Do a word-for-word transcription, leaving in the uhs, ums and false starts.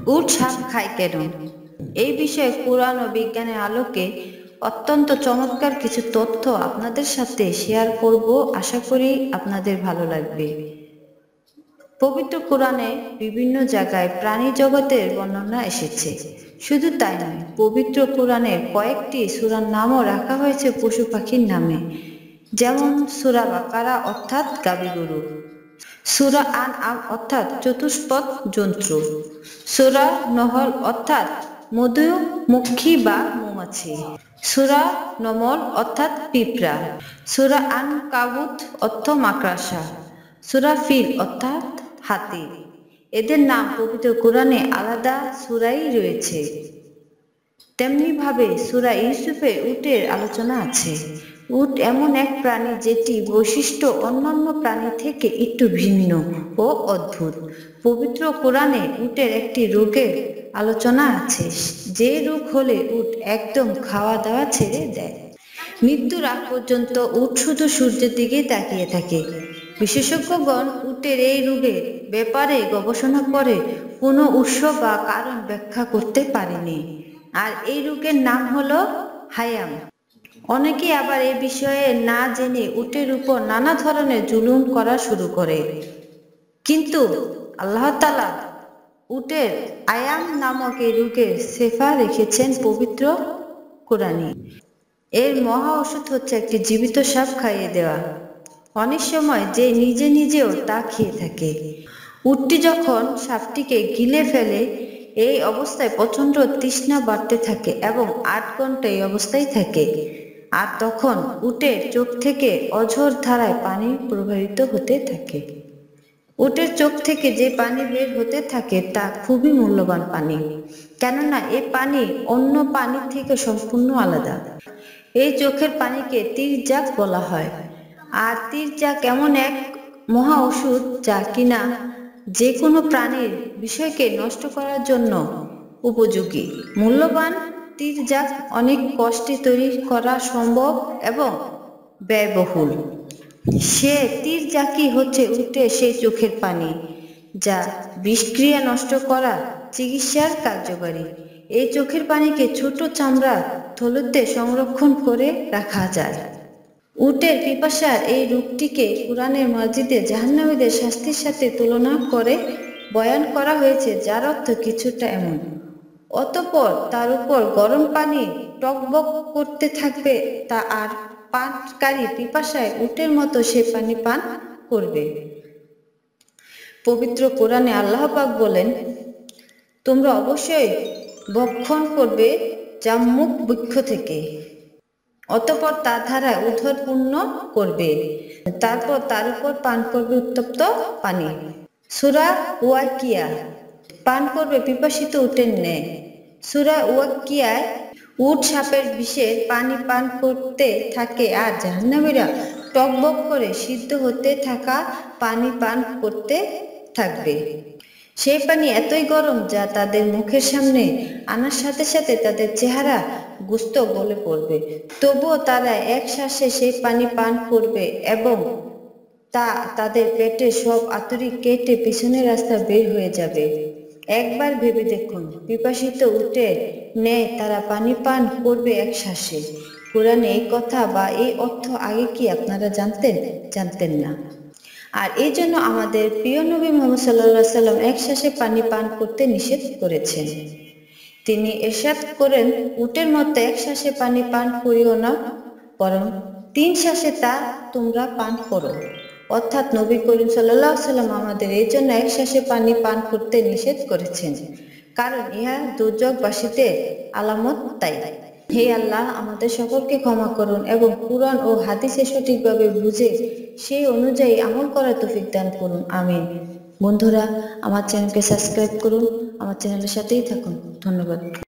উট সাপ খায় কেন? এই বিষয়ে কোরআন ও বিজ্ঞানের আলোকে অত্যন্ত চমৎকার কিছু তথ্য আপনাদের সাথে শেয়ার করব। আশা করি আপনাদের ভালো লাগবে। পবিত্র কোরআনে বিভিন্ন জায়গায় প্রাণী জগতের বর্ণনা এসেছে। শুধু তাই নয়, পবিত্র কোরআনের কয়েকটি সূরার নামও রাখা হয়েছে পশু পাখির নামে, যেমন সূরা বাকারা অর্থাৎ গাভী গরু, সূরা আনআম অর্থাৎ চতুষ্পদ জন্তু, সূরা নহল অর্থাৎ মধুমক্ষী বা মৌমাছি, সূরা নমল অর্থাৎ পিঁপড়া, সূরা আনকাবুত অর্থ মাকড়সা, সূরা ফিল অর্থাৎ হাতি। এদের নাম পবিত্র কোরআনে আলাদা সূরায় রয়েছে। তেমনি ভাবে সূরা ইউসুফে উটের আলোচনা আছে। উট এমন এক প্রাণী যেটি বৈশিষ্ট্য অন্যান্য প্রাণী থেকে একটু ভিন্ন ও অদ্ভুত। পবিত্র কোরআনে উটের একটি রোগের আলোচনা আছে, যে রোগ হলে উট একদম খাওয়া দাওয়া ছেড়ে দেয়। মৃত্যুর আগ পর্যন্ত উট শুধু সূর্যের দিকেই তাকিয়ে থাকে। বিশেষজ্ঞগণ উটের এই রোগের ব্যাপারে গবেষণা করে কোনো উৎস বা কারণ ব্যাখ্যা করতে পারেনি। আর এই রোগের নাম হলো হায়াম। অনেকে আবার এই বিষয়ে না জেনে উটের উপর নানা ধরনের জুলুম করা শুরু করে। কিন্তু আল্লাহ তাআলা উটের আয়াম নামক এই রোগের শেফা রেখেছেন পবিত্র কোরআনে। এর মহা ওষুধ হচ্ছে একটি জীবিত সাপ খাইয়ে দেওয়া। অনেক সময় যে নিজে নিজেও তা খেয়ে থাকে। উটটি যখন সাপটিকে গিলে ফেলে, এই অবস্থায় প্রচণ্ড তৃষ্ণা বাড়তে থাকে এবং আট ঘন্টা এই অবস্থায় থাকে। আর তখন উটের চোখ থেকে অঝোর ধারায় পানি প্রবাহিত হতে থাকে। উটের চোখ থেকে যে পানি বের হতে থাকে তা খুবই মূল্যবান পানি, কেননা এই পানি অন্য পানি থেকে সম্পূর্ণ আলাদা। এই চোখের পানিকে তিরজাক বলা হয়। আর তিরজাক এমন এক মহা ওষুধ যা কিনা যে কোনো প্রাণীর বিষয়কে নষ্ট করার জন্য উপযোগী। মূল্যবান তিরজাক অনেক কষ্টে তৈরি করা সম্ভব এবং ব্যয়বহুল। সে তিরজাকই হচ্ছে উটের সেই চোখের পানি, যা বিষক্রিয়া নষ্ট করা চিকিৎসার কার্যকারী। এই চোখের পানিকে ছোট চামড়া থলেতে সংরক্ষণ করে রাখা যায়। উটের পিপাসার এই রোগটিকে কুরআনের মাজিদে জাহান্নামীদের শাস্তির সাথে তুলনা করে বয়ান করা হয়েছে, যার অর্থ কিছুটা এমন: অতঃপর তার উপর গরম পানি টকবক করতে থাকবে, তা আর পানকারী পিপাসায় উটের মতো সে পানি পান করবে। পবিত্র কোরআনে আল্লাহ পাক বলেন, তোমরা অবশ্যই ভক্ষণ করবে জাম্মুক বৃক্ষ থেকে, অতঃপর তার ধারা উদর পূর্ণ করবে, তারপর তার উপর পান করবে উত্তপ্ত পানি। সূরা ওয়াকিয়া। পান করবে পিপাসিত উটের ন্যায়। সূরা ওয়াকিয়ায় উট সাপের বিষের পানি পান করতে থাকে আর জাহান্নামীরা টকবক করে সিদ্ধ হতে থাকা পানি পান করতে থাকবে। সেই পানি এতই গরম যা তাদের মুখের সামনে আনার সাথে সাথে তাদের চেহারা গোস্ত গলে পড়বে। তবুও তারা এক শ্বাসে সেই পানি পান করবে এবং তা তাদের পেটের সব আতুরি কেটে পিছনের রাস্তা বের হয়ে যাবে। একবার ভেবে দেখুন, পিপাসিত উটের ন্যায় তারা পানি পান করবে এক শ্বাসে। কোরআনে এই কথা বা এই অর্থ আগে কি আপনারা জানতেন? জানতেন না। আর এই জন্য আমাদের প্রিয় নবী মুহাম্মদ সাল্লাল্লাহু আলাইহি সাল্লাম এক শ্বাসে পানি পান করতে নিষেধ করেছেন। তিনি ইরশাদ করেন, উটের মতো এক শ্বাসে পানি পান করিও না, বরং তিন শ্বাসে তা তোমরা পান করো। অর্থাৎ নবী করিম সাল্লাল্লাহু আলাইহি সাল্লাম আমাদের এই জন্য এক শ্বাসে পানি পান করতে নিষেধ করেছেন, কারণ ইহা দুর্যোগবাসীদের আলামত। তাই হে আল্লাহ, আমাদের সকলকে ক্ষমা করুন এবং কুরআন ও হাদিসে সঠিকভাবে বুঝে সেই অনুযায়ী আমল করার তৌফিক দান করুন। আমিন। বন্ধুরা, আমার চ্যানেলকে সাবস্ক্রাইব করুন, আমার চ্যানেলের সাথেই থাকুন। ধন্যবাদ।